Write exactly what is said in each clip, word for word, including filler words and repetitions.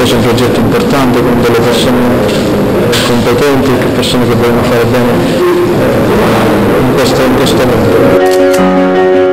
invece è un progetto importante con delle persone competenti, persone che vogliono fare bene in questo, in questo mondo.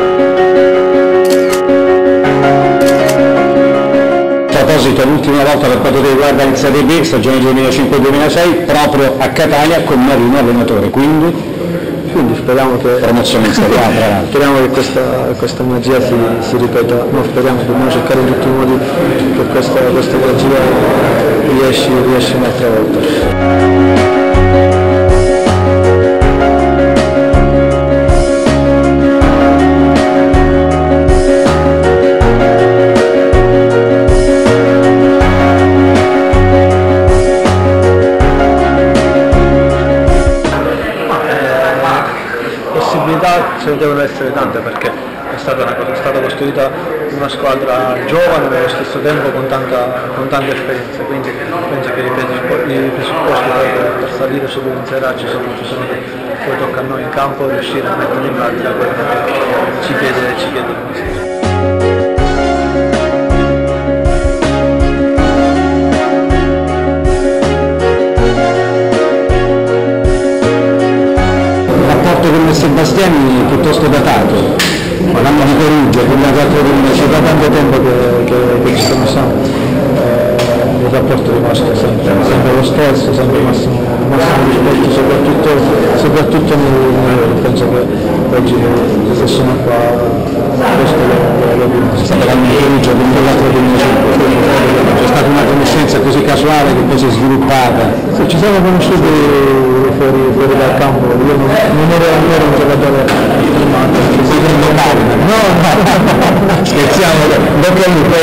A proposito, l'ultima volta per quanto riguarda in Serie B, stagione duemilacinque duemilasei, proprio a Catania con Marino allenatore, quindi? Quindi speriamo che, promozione in Serie A, speriamo che questa, questa magia si, si ripeta, no, speriamo, dobbiamo cercare in tutti i modi che questa, questa magia riesci, riesci un'altra volta. Ce ne devono essere tante perché è stata, una cosa, è stata costruita una squadra giovane ma allo stesso tempo con tanta, con tanta esperienza, quindi penso che i presupposti, i presupposti per, per salire subito in Serie A ci sono, ci sono, poi tocca a noi in campo riuscire a mettere in pratica quello che ci chiede, ci chiede il mister. Con Sebastiani piuttosto datato, l'anno di Perugia, quindi c'è da tanto tempo che, che, che ci conosciamo, eh, il rapporto è rimasto sempre, sempre lo stesso, sempre massimo, massimo rispetto, soprattutto, soprattutto nel, penso che oggi se sono qua questo lo dico. È stato l'anno di Perugia, quindi l'altro duemilacinque, c'è stata una conoscenza così casuale che poi si è sviluppata. Sì, ci siamo conosciuti fuori, fuori dal campo, io non, non ero ancora un giocatore firmato, no, no, scherziamo, dopo